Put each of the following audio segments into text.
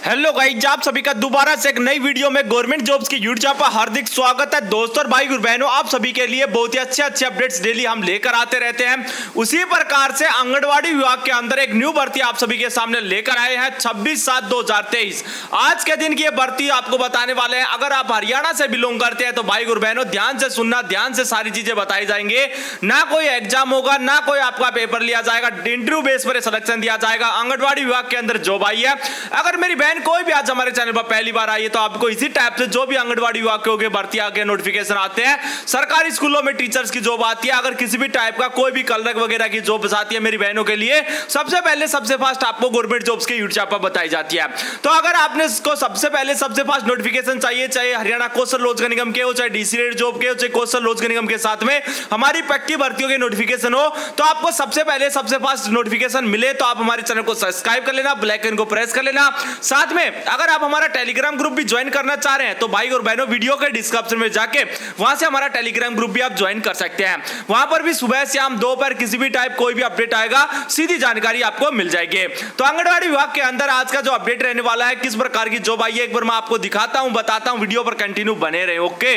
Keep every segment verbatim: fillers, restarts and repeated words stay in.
Hello guys, आप सभी का दोबारा से एक नई वीडियो में गवर्नमेंट जॉब्स की यूट्यूब पर हार्दिक स्वागत है। दोस्तों और भाई और बहनों, आप सभी के लिए बहुत ही अच्छे अच्छे अपडेट्स डेली हम लेकर आते रहते हैं। उसी प्रकार से आंगनबाड़ी विभाग के अंदर एक न्यू भर्ती आप सभी के सामने लेकर आए हैं छब्बीस सात दो हजार तेईस। आज के दिन की ये भर्ती आपको बताने वाले हैं। अगर आप हरियाणा से बिलोंग करते हैं तो भाई और बहनों ध्यान से सुनना, ध्यान से सारी चीजें बताई जाएंगे। ना कोई एग्जाम होगा, ना कोई आपका पेपर लिया जाएगा, इंटरव्यू बेस पर सिलेक्शन दिया जाएगा। आंगनबाड़ी विभाग के अंदर जॉब आई है। अगर मेरी बहन कोई भी आज हमारे चैनल पर पहली बार आई है तो आपको इसी टाइप से जो भी आंगनबाड़ी विभाग के होंगे भर्ती आगे नोटिफिकेशन आते हैं, सरकारी स्कूलों में टीचर्स की जॉब आती है। अगर किसी भी टाइप का कोई भी क्लर्क वगैरह की जॉब आती है मेरी बहनों के लिए, सबसे पहले सबसे फास्ट आपको गवर्नमेंट जॉब्स के यूट्यूब पर बताई जाती है। तो अगर आपने इसको सबसे पहले सबसे फास्ट नोटिफिकेशन चाहिए, चाहे हरियाणा कौशल रोजगार निगम के हो, चाहे डीसी रेट जॉब के हो, चाहे कौशल रोजगार निगम के साथ में हमारी पक्की भर्तियों के नोटिफिकेशन हो, तो आपको सबसे पहले सबसे फास्ट नोटिफिकेशन मिले तो आप हमारे चैनल को सब्सक्राइब कर लेना, बेल आइकन को प्रेस कर लेना। साथ में अगर आप हमारा टेलीग्राम ग्रुप भी ज्वाइन करना चाह रहे हैं तो भाई और बहनों वीडियो के डिस्क्रिप्शन में जाके वहां से हमारा टेलीग्राम ग्रुप भी आप ज्वाइन कर सकते हैं। वहां पर भी सुबह शाम दोपहर किसी भी टाइप कोई भी अपडेट आएगा सीधी जानकारी आपको मिल जाएगी। तो आंगनबाड़ी विभाग के अंदर आज का जो अपडेट रहने वाला है, किस प्रकार की जॉब आई है, एक बार मैं आपको दिखाता हूं, बताता हूं। वीडियो पर कंटिन्यू बने रहे। ओके,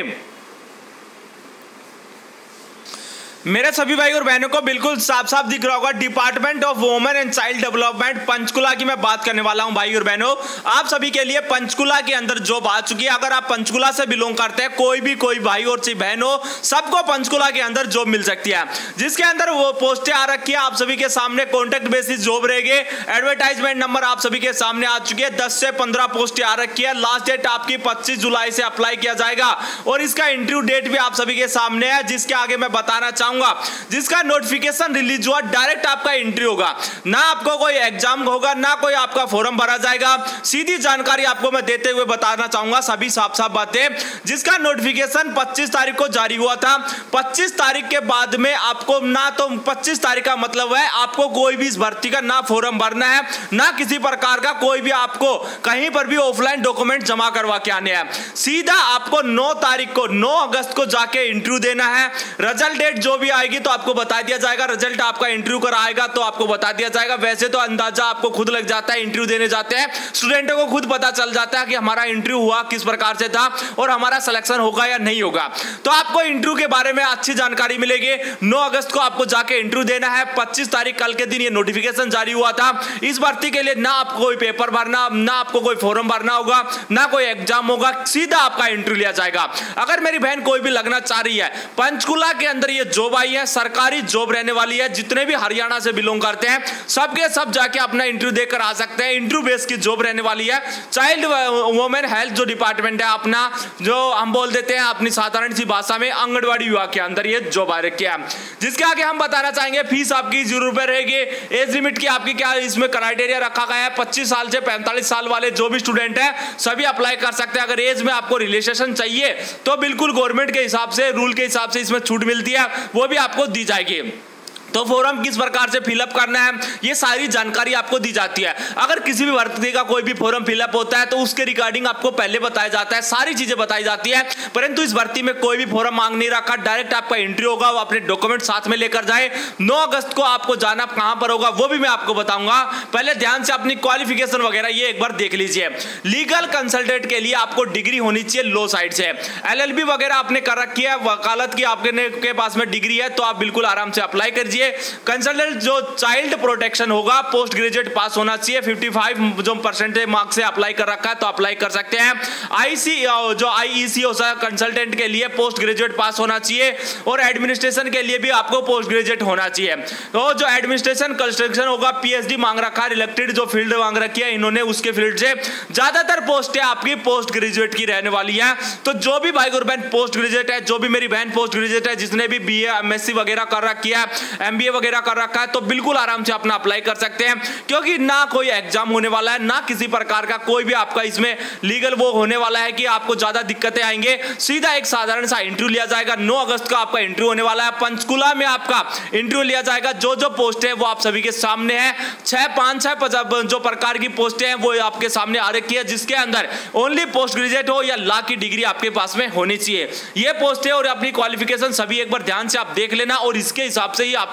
मेरे सभी भाई और बहनों को बिल्कुल साफ साफ दिख रहा होगा, department of women and child development Panchkula की मैं बात करने वाला हूं। भाई और बहनों, आप सभी के लिए पंचकुला के अंदर जॉब आ चुकी है। अगर आप पंचकुला से बिलोंग करते हैं, कोई भी कोई भाई और बहन हो, सबको पंचकुला के अंदर जॉब मिल सकती है, जिसके अंदर वो पोस्टें आ रखी है आप सभी के सामने। कॉन्टेक्ट बेसिस जॉब रहेगी। एडवर्टाइजमेंट नंबर आप सभी के सामने आ चुकी है। दस से पंद्रह पोस्टें आ रखी है। लास्ट डेट आपकी पच्चीस जुलाई से अप्लाई किया जाएगा और इसका इंटरव्यू डेट भी आप सभी के सामने है, जिसके आगे मैं बताना चाहूंगा। जिसका नोटिफिकेशन रिलीज हुआ, डायरेक्ट आपका इंटरव्यू होगा, ना आपको कोई एग्जाम होगा, ना कोई आपका फॉर्म भरा जाएगा। सीधी जानकारी आपको मैं देते हुए बताना चाहूंगा, सभी साफ साफ बातें। जिसका नोटिफिकेशन पच्चीस तारीख को जारी हुआ था। पच्चीस तारीख के बाद में आपको ना तो पच्चीस तारीख का मतलब है आपको कोई भी इस भर्ती का ना फॉर्म भरना है, ना किसी प्रकार का कोई भी आपको कहीं पर भी ऑफलाइन डॉक्यूमेंट जमा करवा के आने हैं। सीधा आपको नौ तारीख को नौ अगस्त को जाके इंटरव्यू देना है। रिजल्ट डेट जो भी आएगी तो आपको बता दिया जाएगा। रिजल्ट आपका इंटरव्यू कर आएगा तो आपको बता दिया जाएगा। वैसे तो अंदाजा आपको खुद लग जाता है, इंटरव्यू देने जाते हैं स्टूडेंटों को खुद पता चल जाता है कि हमारा इंटरव्यू हुआ किस प्रकार से था और हमारा सिलेक्शन होगा या नहीं होगा। तो आपको इंटरव्यू के बारे में अच्छी जानकारी मिलेगी। नौ अगस्त को आपको जाके इंटरव्यू देना है। पच्चीस तारीख कल के दिन ये नोटिफिकेशन जारी हुआ था। इस भर्ती के लिए ना आपको कोई पेपर भरना, ना आपको कोई फॉर्म भरना होगा, ना कोई एग्जाम होगा, सीधा आपका इंटरव्यू लिया जाएगा। अगर मेरी बहन कोई भी लगना चाह रही है, पंचकुला के अंदर ये जॉब आई है, सरकारी जॉब रहने वाली है। जितने भी हरियाणा से बिलोंग करते हैं सबके सब जाके अपना इंटरव्यू देकर आ सकते हैं। इंटरव्यू बेस की जॉब रहने वाली है। चाइल्ड वुमेन हेल्थ जो डिपार्टमेंट है अपना, जो हम बोल देते हैं अपनी साधारण सी भाषा में, आंगनबाड़ी विभाग के अंदर ये जॉब आ रखी है। जिसके आगे हम बताना चाहेंगे फीस आपकी जीरो रुपए रहेगी। एज लिमिट की आपकी क्या इसमें क्राइटेरिया रखा गया है, पच्चीस साल से पैंतालीस साल वाले जो भी स्टूडेंट है सभी अप्लाई कर सकते हैं। अगर एज में आपको रिलेशन चाहिए तो बिल्कुल गवर्नमेंट के हिसाब से, रूल के हिसाब से इसमें छूट मिलती है, वो भी आपको दी जाएगी। तो फॉर्म किस प्रकार से फिलअप करना है ये सारी जानकारी आपको दी जाती है। अगर किसी भी भर्ती का कोई भी फॉर्म फिलअप होता है तो उसके रिगार्डिंग आपको पहले बताया जाता है, सारी चीजें बताई जाती है। परंतु इस भर्ती में कोई भी फॉर्म मांग नहीं रखा, डायरेक्ट आपका इंटरव्यू होगा। वो अपने डॉक्यूमेंट साथ में लेकर जाए। नौ अगस्त को आपको जाना कहां पर होगा वो भी मैं आपको बताऊंगा। पहले ध्यान से अपनी क्वालिफिकेशन वगैरह ये एक बार देख लीजिए। लीगल कंसल्टेंट के लिए आपको डिग्री होनी चाहिए लो साइड से। एल एल बी वगैरह आपने कर रखी है, वकालत की आपके पास में डिग्री है तो आप बिल्कुल आराम से अप्लाई करिए। कंसल्टेंट जो चाइल्ड प्रोटेक्शन होगा, पोस्ट ग्रेजुएट पास होना चाहिए। पचपन जो परसेंटेज मार्क्स से अप्लाई कर रखा है तो अप्लाई कर सकते हैं। आईसी जो आईईसी होता है कंसल्टेंट के लिए पोस्ट ग्रेजुएट पास होना चाहिए और एडमिनिस्ट्रेशन के लिए भी आपको पोस्ट ग्रेजुएट होना चाहिए। तो जो एडमिनिस्ट्रेशन कंस्ट्रक्शन होगा पीएचडी मांग रखा है, रिलेटेड जो फील्ड मांग रखी है इन्होंने, उसके फील्ड से ज्यादातर पोस्टें आपकी पोस्ट ग्रेजुएट की रहने वाली है। तो जो भी भाई और बहन पोस्ट ग्रेजुएट है, जो भी मेरी बहन पोस्ट ग्रेजुएट है, जिसने भी बीए एमएससी वगैरह कर रखी है, एमबीए वगैरह कर रखा है, तो बिल्कुल आराम से अपना अप्लाई कर सकते हैं। क्योंकि ना कोई एग्जाम होने वाला है, ना किसी प्रकार का कोई भी आपका इसमें लीगल वो होने वाला है कि आपको ज्यादा दिक्कतें आएंगे। सीधा एक साधारण सा इंटरव्यू लिया जाएगा। नौ अगस्त का आपका इंटरव्यू होने वाला है। पंचकुला में आपका इंटरव्यू लिया जाएगा। जो जो पोस्ट है वो आप सभी के सामने है। छह पांच छह जो प्रकार की पोस्टें हैं वो आपके सामने आ रखी है, जिसके अंदर ओनली पोस्ट ग्रेजुएट हो या लॉ की डिग्री आपके पास में होनी चाहिए। ये पोस्ट है और अपनी क्वालिफिकेशन सभी एक बार ध्यान से आप देख लेना और इसके हिसाब से ही आपको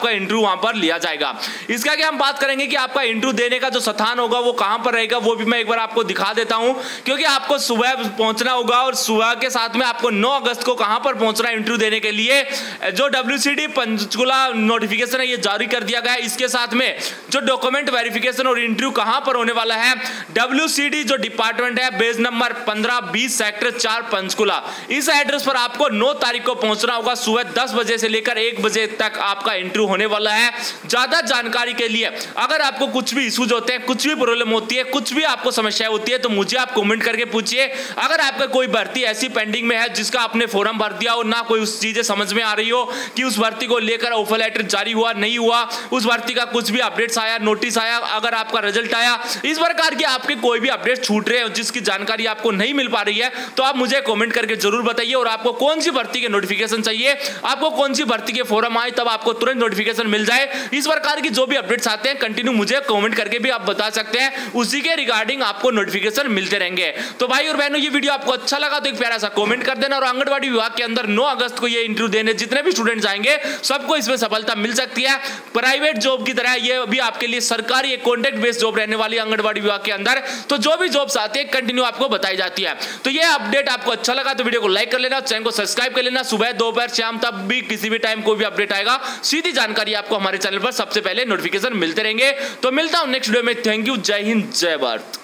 आपका इंटरव्यू वहां पर लिया जाएगा। इसका आगे हम बात करेंगे कि आपका इंटरव्यू देने का जो स्थान होगा वो कहां पर रहेगा, वो भी मैं एक बार आपको दिखा देता हूं, क्योंकि आपको सुबह पहुंचना होगा और सुबह के साथ में आपको नौ अगस्त को कहां पर पहुंचना है इंटरव्यू देने के लिए। जो डब्ल्यूसीडी पंचकुला नोटिफिकेशन है ये जारी कर दिया गया है। इसके साथ में जो डॉक्यूमेंट वेरिफिकेशन और इंटरव्यू कहां पर होने वाला है, डब्ल्यूसीडी जो डिपार्टमेंट है बेस नंबर पंद्रह बीस सेक्टर चार पंचकुला, इस एड्रेस पर आपको नौ तारीख को पहुंचना होगा। सुबह दस बजे से लेकर एक बजे तक आपका इंटरव्यू होने वाला है। ज्यादा जानकारी के लिए अगर आपको कुछ भी इश्यूज होते हैं, कुछ भी प्रॉब्लम होती है, कुछ भी आपको समस्या होती है, तो मुझे आप कमेंट करके पूछिए। अगर आपका कोई भर्ती ऐसी पेंडिंग में है जिसका आपने फॉर्म भर दिया हो, ना कोई उस चीजें समझ में आ रही हो कि उस भर्ती को लेकर ऑफर लेटर जारी हुआ नहीं हुआ, उस भर्ती का कुछ भी अपडेट्स आया, नोटिस आया, अगर आपका रिजल्ट आया, इस प्रकार की आपके कोई भी अपडेट छूट रहे हैं जिसकी जानकारी आपको नहीं मिल पा रही है, तो आप मुझे कमेंट करके जरूर बताइए। और आपको कौन सी भर्ती के नोटिफिकेशन चाहिए, आपको कौन सी भर्ती के फॉर्म आए तब आपको तुरंत नोटिफिकेशन मिल जाए, इस प्रकार की जो भी अपडेट्स आते हैं कंटिन्यू मुझे कमेंट करके भी आप बता सकते हैं, उसी के रिगार्डिंग आपको नोटिफिकेशन मिलते रहेंगे। तो भाई और बहनों, ये वीडियो आपको अच्छा लगा तो एक प्यारा सा कमेंट कर देना। और आंगनबाड़ी विभाग के अंदर नौ अगस्त को ये इंटरव्यू देने जितने भी स्टूडेंट जाएंगे सबको इसमें सफलता मिल सकती है। प्राइवेट जॉब की तरह ये भी आपके लिए सरकारी एक कॉन्ट्रैक्ट बेस्ड जॉब रहने वाली है आंगनबाड़ी विभाग के अंदर। तो जो भी जॉब्स आती है कंटिन्यू आपको बताई जाती है। तो ये अपडेट आपको अच्छा लगा तो वीडियो को लाइक कर लेना, चैनल को सब्सक्राइब कर लेना। सुबह दोपहर शाम तब भी किसी भी टाइम कोई भी अपडेट आएगा, सीधी जानकारी आपको हमारे चैनल पर सबसे पहले नोटिफिकेशन मिलते रहेंगे। तो मिलता हूं नेक्स्ट वीडियो में। थैंक यू, जय हिंद, जय भारत।